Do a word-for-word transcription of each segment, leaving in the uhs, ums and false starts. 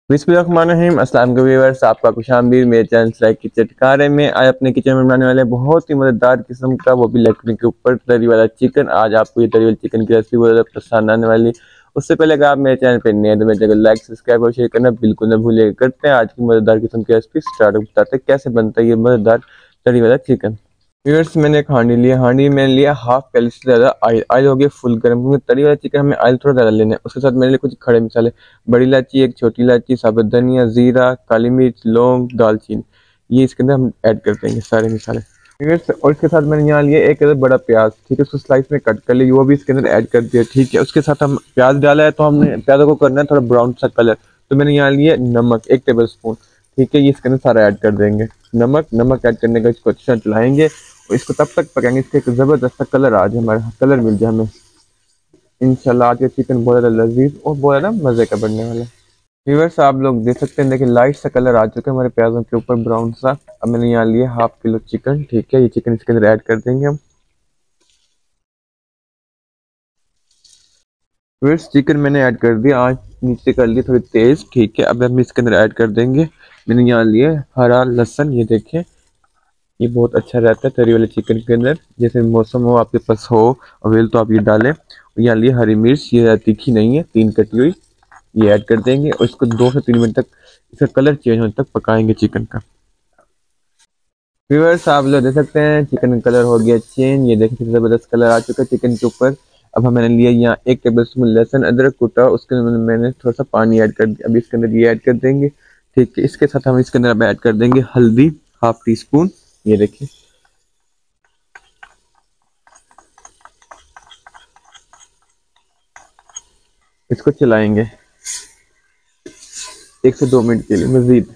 बिस्मिल्लाहिर्रहमानिर्रहीम। अस्सलाम वालेकुम व्यूअर्स, आपका खुशामदीद मेरे चैनल लाइक किचन ठिकाने में। आज अपने किचन में बनाने वाले बहुत ही मजेदार किस्म का, वो भी लकड़ी के ऊपर तरी वाला चिकन। आज आपको ये तरी वाली चिकन की रेसिपी बहुत ज़्यादा पसंद आने वाली। उससे पहले अगर आप मेरे चैनल पर नए हैं तो मेरे चैनल को लाइक सब्सक्राइब और शेयर करना बिल्कुल न भूलिएगा। करते हैं आज की मजेदार किस्म की रेसिपी स्टार्ट। बताते हैं कैसे बनता है ये मजेदार तरी वाला चिकन। व्यूअर्स, मैंने एक हांडी लिया, हांडी में लिया हाफ पैलेट से ज़्यादा ऑयल। ऑयल हो गया फुल गर्म, क्योंकि तरी वाला चिकन हमें ऑयल थोड़ा ज़्यादा लेना है। उसके साथ मैंने लिए कुछ खड़े मसाले, बड़ी इलायची, एक छोटी इलायची, साबुत धनिया, जीरा, काली मिर्च, लौंग, दालचीनी। ये इसके अंदर हम ऐड कर देंगे सारे मसाले। व्यूअर्स, और इसके साथ मैंने यहाँ लिया एक बड़ा प्याज, ठीक है, उसको स्लाइस में कट कर लिया, वो भी इसके अंदर ऐड कर दिया, ठीक है। उसके साथ हम प्याज डाला है तो हमने प्याज को करना है थोड़ा ब्राउन सा कलर। तो मैंने यहाँ लिया नमक एक टेबल स्पून, ठीक है, ये इसके अंदर सारा ऐड कर देंगे। नमक नमक ऐड करने का इसको अच्छा चलाएंगे और इसको तब तक पकाएंगे इसका एक जबरदस्त कलर आ जाए, हमारा कलर मिल जाए हमें। इंशाल्लाह आज ये चिकन बहुत ज़्यादा लजीज और बहुत ज़्यादा मज़े का बनने वाला है। व्यूअर्स, आप लोग देख सकते हैं, देखिए लाइट सा कलर आ चुका है हमारे प्याजों के ऊपर, ब्राउन सा। अब मैंने यहाँ लिया हाफ किलो चिकन, ठीक है, ये चिकन इसके अंदर ऐड कर देंगे हम। व्यूअर्स, चिकन मैंने ऐड कर दिया, आज नीचे कर लिया थोड़ी तेज, ठीक है। अब हम इसके अंदर ऐड कर देंगे, मैंने यहाँ लिया हरा लहसुन, ये देखिए, ये बहुत अच्छा रहता है तरी वाले चिकन के अंदर। जैसे मौसम हो आपके पास हो अवेल तो आप ये डालें। और यहाँ लिए हरी मिर्च, ये तीखी नहीं है, तीन कटी हुई, ये ऐड कर देंगे और इसको दो से तीन मिनट तक इसका कलर चेंज होने तक पकाएंगे चिकन का। व्यूअर्स, आप लोग देख सकते हैं चिकन का कलर हो गया चेंज, ये देखिए जबरदस्त कलर आ चुका है चिकन के ऊपर। अब मैंने लिया यहाँ एक टेबल स्पून लहसुन अदरक कूटा, उसके अंदर मैंने थोड़ा सा पानी ऐड कर दिया। अभी इसके अंदर ये ऐड कर देंगे, ठीक है। इसके साथ हम इसके अंदर अब ऐड कर देंगे हल्दी हाफ टी स्पून, ये देखिए। इसको चलाएंगे एक से दो मिनट के लिए मजीद।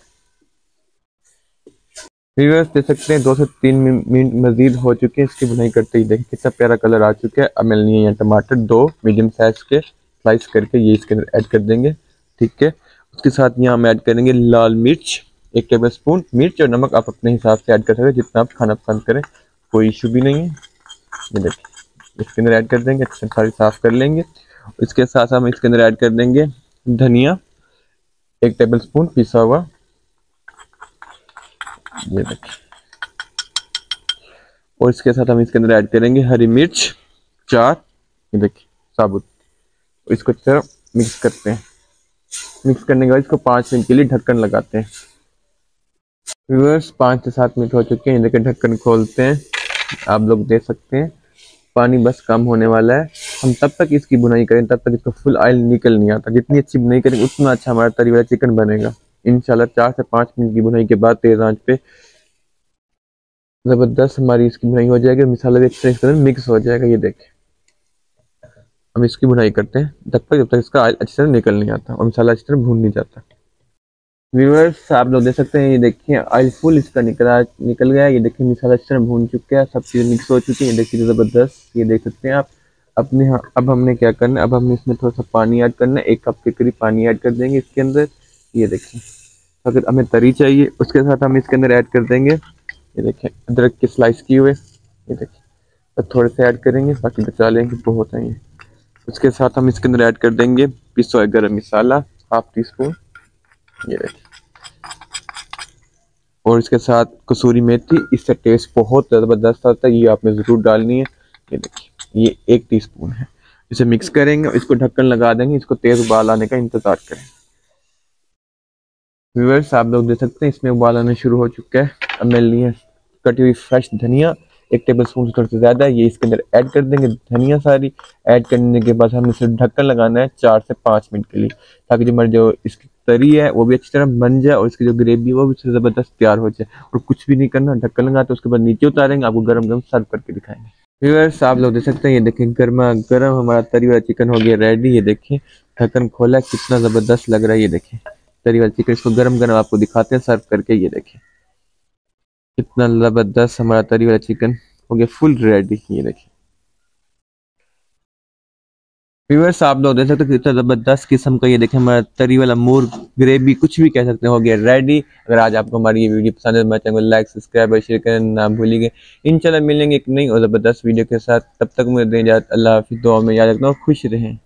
व्यूअर्स, देख सकते हैं दो से तीन मिनट मजीद हो चुके हैं इसकी बुनाई करते ही। देखिए कितना प्यारा कलर आ चुका है। अब मैंने लिए यहाँ टमाटर दो मीडियम साइज के स्लाइस करके, ये इसके अंदर ऐड कर देंगे, ठीक है। उसके साथ यहाँ हम ऐड करेंगे लाल मिर्च एक टेबल स्पून। मिर्च और नमक आप अपने हिसाब से ऐड कर सकते हैं, जितना आप खाना पसंद करें, कोई इशू भी नहीं है। ये देखिए इसके अंदर ऐड कर देंगे, अच्छे सारी साफ कर लेंगे। इसके साथ हम इसके अंदर ऐड कर देंगे धनिया एक टेबल स्पून पिसा हुआ, ये देखिए। और इसके साथ हम इसके अंदर ऐड करेंगे हरी मिर्च चार, ये देखिए साबुत। इसको अच्छा मिक्स करते हैं। मिक्स करने के बाद इसको पाँच मिनट के लिए ढक्कन लगाते हैं। व्यूअर्स, पाँच से सात मिनट हो चुके हैं, देखिए ढक्कन खोलते हैं। आप लोग देख सकते हैं पानी बस कम होने वाला है। हम तब तक इसकी बुनाई करें तब तक इसको फुल ऑयल निकल नहीं आता। जितनी अच्छी बुनाई करेंगे उतना अच्छा हमारा तरी वाला चिकन बनेगा इंशाल्लाह। चार से पाँच मिनट की बुनाई के बाद तेज आंच पे जबरदस्त हमारी इसकी बुनाई हो जाएगी, मसाला भी अच्छे से मिक्स हो जाएगा। ये देखें, हम इसकी बुनाई करते हैं तब तक जब तक इसका ऑयल अच्छी तरह निकल नहीं आता और मसाला अच्छी तरह भून नहीं जाता। व्यूअर्स, आप लोग देख सकते हैं, ये देखिए ऑयल फुल इसका निकला निकल गया। ये देखिए मसाला अच्छी तरह भून चुका है, सब चीज़ें मिक्स हो चुकी है। ये देखिए ज़बरदस्त, ये देख सकते हैं आप अपने। हाँ, अब हमने क्या करना है, अब हमने इसमें थोड़ा सा पानी ऐड करना है, एक कप के करीब पानी ऐड कर देंगे इसके अंदर। ये देखिए अगर हमें तरी चाहिए उसके साथ हम इसके अंदर ऐड कर देंगे, ये देखिए अदरक के स्लाइस किए हुए, ये देखिए तो थोड़े से ऐड करेंगे, बाकी बचा लेंगे, बहुत है ये। उसके साथ हम इसके अंदर ऐड कर देंगे पिसा हुआ गरम मसाला हाफ टी स्पून, ये देखिए। और इसके साथ कसूरी मेथी, इससे टेस्ट बहुत ज़बरदस्त आता है, ये आपने ज़रूर डालनी है। ये देखिए ये एक टीस्पून है। इसे मिक्स करेंगे, इसको ढक्कन लगा देंगे, इसको तेज़ उबाल आने का इंतज़ार करें। व्यूअर्स, आप लोग देख सकते हैं इसमें उबाल आना शुरू हो चुका है। अब मैं लिए कटी हुई फ्रेश धनिया एक टेबल स्पून से थोड़ा सा ज़्यादा, ये इसके अंदर ऐड कर देंगे। धनिया सारी ऐड करने के बाद हमें सिर्फ ढक्कन लगाना है चार से पाँच मिनट के लिए, ताकि जो हमारी जो इसकी तरी है वो भी अच्छी तरह बन जाए और इसकी जो ग्रेवी है वो भी ज़बरदस्त तैयार हो जाए। और कुछ भी नहीं करना, ढक्कन लगाते उसके बाद नीचे उतारेंगे, आपको गरम गरम सर्व करके दिखाएंगे। व्यूअर्स, आप लोग देख सकते हैं, ये देखें गर्मा गर्म हमारा तरी वाला चिकन हो गया रेडी। ये देखें ढक्कन खोला, कितना ज़बरदस्त लग रहा है। ये देखें तरी वाला चिकन, इसको गरम गरम आपको दिखाते हैं सर्व करके। ये देखें कितना ज़बरदस्त हमारा तरी वाला चिकन हो गया फुल रेडी। ये देखिए व्यूअर्स, आप लोग देख सकते हैं कितना ज़बरदस्त किस्म का, ये देखें हमारा तरी वाला मोर ग्रेवी, कुछ भी कह सकते हैं, हो गया रेडी। अगर आज आपको हमारी ये वीडियो पसंद है तो मेरे चैनल को लाइक सब्सक्राइब और शेयर करना ना भूलिए। इंशाल्लाह मिलेंगे एक नई और ज़बरदस्त वीडियो के साथ, तब तक मुझे दें इजाज़त। अल्लाह हाफ़िज़, दुआ में याद रखना, खुश रहें।